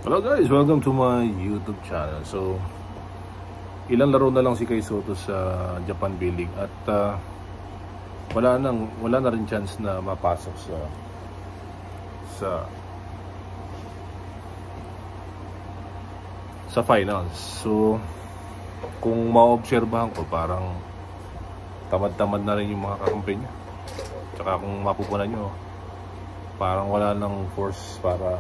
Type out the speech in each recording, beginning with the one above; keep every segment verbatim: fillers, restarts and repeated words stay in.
Hello guys, welcome to my YouTube channel. So, ilang laro na lang si Kai Sotto sa Japan B-League at uh, wala nang wala na rin chance na mapasok sa sa sa finals. So, kung maobserbahan ko, parang tamad-tamad na rin yung mga kakampi niya. Tsaka kung mapupunan nyo, parang wala nang force para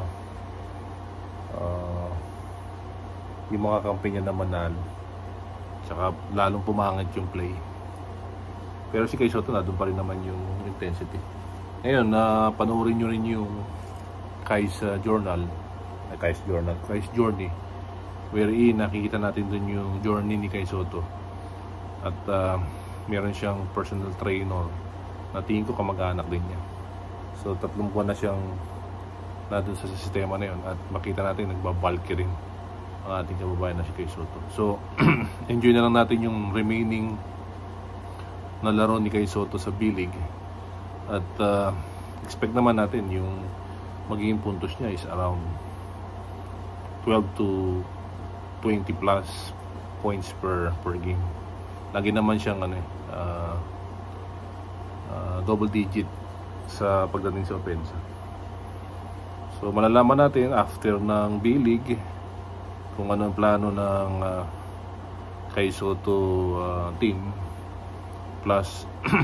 Uh, yung mga kampi niya na manalo, tsaka lalong pumangit yung play. Pero si Kai Sotto na doon pa rin naman yung intensity. Ngayon, na uh, panoorin nyo rin yung Kai's uh, Journal ay Kai's Journal, Kai's Journey, wherein nakikita natin doon yung journey ni Kai Sotto. At uh, meron siyang personal trainer na tingin ko kamag-anak din niya. So tatlong buwan na siyang na doon sa sistema na yun, at makita natin nagbabalki rin ang ating kababayan na si Kai Sotto. So enjoy na lang natin yung remaining na laro ni Kai Sotto sa B-League, at uh, expect naman natin yung magiging puntos niya is around twelve to twenty plus points per per game. Lagi naman siyang ano, uh, uh, double digit sa pagdating sa offense. So malalaman natin after ng B-League kung ano ang plano ng uh, Kai Sotto uh, team. Plus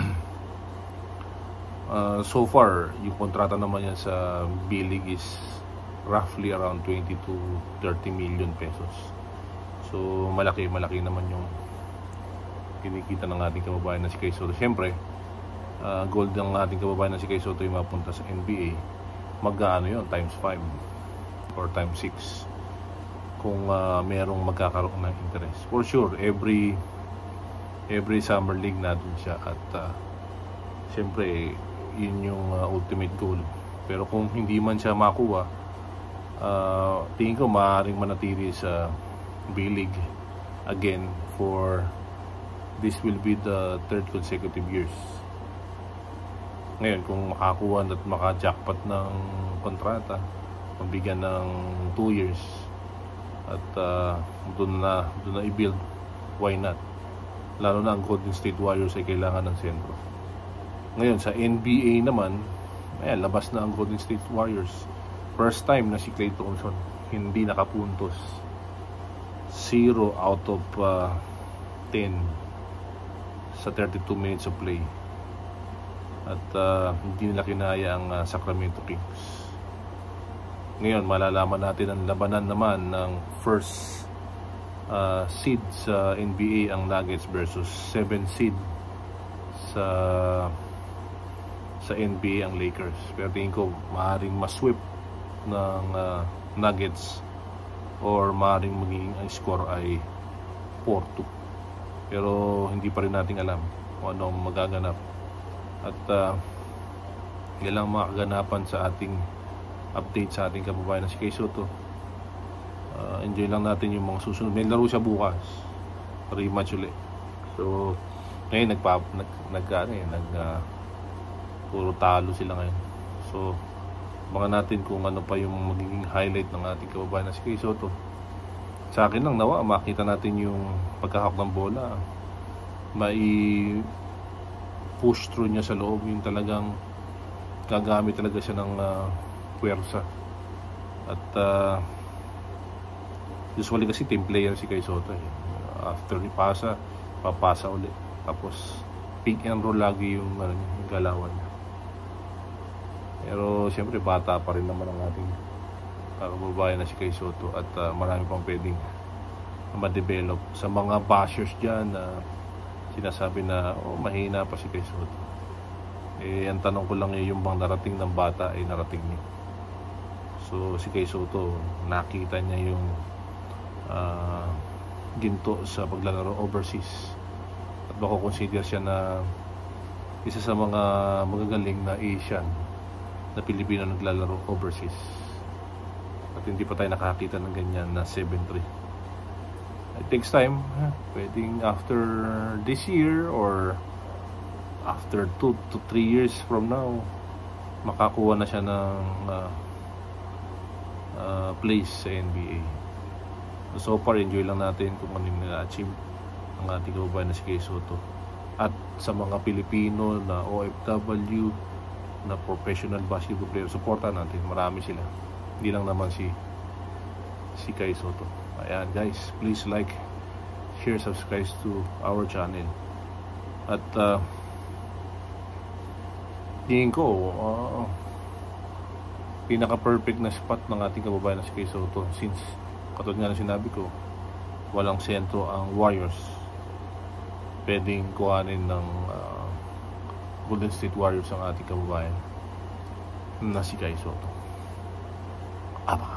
uh, so far yung kontrata naman yan sa B-League is roughly around twenty to thirty million pesos. So malaki malaki naman yung kinikita ng ating kababayan na si Kai Sotto. Siyempre uh, goal ng ating kababayan na si Kai Sotto yung mapunta sa N B A. Magkano yun? Times five or times six kung uh, merong magkakaroon ng interest. For sure, every every summer league natin siya, at uh, siyempre yun yung uh, ultimate goal. Pero kung hindi man siya makuha, uh, tingin ko maaaring manatili sa B-League again for this will be the third consecutive years. Ngayon, kung makakuha at maka-jackpot ng kontrata, pambigyan ng two years, at uh, doon na, doon na i-build, why not? Lalo na ang Golden State Warriors ay kailangan ng sentro. Ngayon, sa N B A naman, ayan, labas na ang Golden State Warriors. First time na si Klay Thompson hindi nakapuntos. zero out of uh, ten sa thirty-two minutes of play. At uh, hindi nila kinaya ang uh, Sacramento Kings. Ngayon, malalaman natin ang labanan naman ng first uh, seed sa N B A, ang Nuggets, versus seven seed sa sa N B A, ang Lakers. Pero tingin ko maaaring masweep ng uh, Nuggets, or maaaring magiging ang score ay four two. Pero hindi pa rin natin alam kung anong magaganap. At uh, yan lang mga kaganapan sa ating update sa ating kababayan na si Kai Sotto. Uh, enjoy lang natin yung mga susunod. May laro siya bukas, rematch ulit. So ngayon nagpa, nag, nag, ano, eh, nag uh, puro talo sila ngayon. So mga natin kung ano pa yung magiging highlight ng ating kababayan na si Kai Sotto. Sa akin lang nawa makita natin yung pagkahawak ng bola, mai push through niya sa loob, yung talagang gagamit talaga siya ng uh, puwersa. At uh, usually kasi team player si Kai Sotto, eh. After ni pasa, papasa ulit, tapos pick and roll lagi yung, uh, yung galawan niya. Pero siyempre bata pa rin naman ang ating kababayan na si Kai Sotto, at uh, marami pang pwedeng ma-develop. Sa mga bashers dyan na uh, sinasabi na oh, mahina pa si Kai Sotto, eh ang tanong ko lang eh, yung bang narating ng bata ay narating niya. So si Kai Sotto, nakita niya yung uh, ginto sa paglalaro overseas, at baka consider siya na isa sa mga magagaling na Asian na Pilipino naglalaro overseas, at hindi pa tayo nakakita ng ganyan na seven three. It takes time. Pwedeng after this year or after two to three years from now, makakuha na siya ng uh, uh, place sa N B A. So far, enjoy lang natin kung ano yung na-achieve ng ating kababayan na si Kay Soto. At sa mga Pilipino na O F W, na professional basketball player, supportan natin. Marami sila. Hindi lang naman si si Kay Soto. Ayan guys, please like, share, subscribe to our channel. At uh, tingin ko, uh, pinaka-perfect na spot ng ating kababayan na si Kay Soto, since katulad nga na sinabi ko, walang sentro ang Warriors. Pwedeng kuhanin ng uh, Golden State Warriors ang ating kababayan na si Kay Soto. Aba.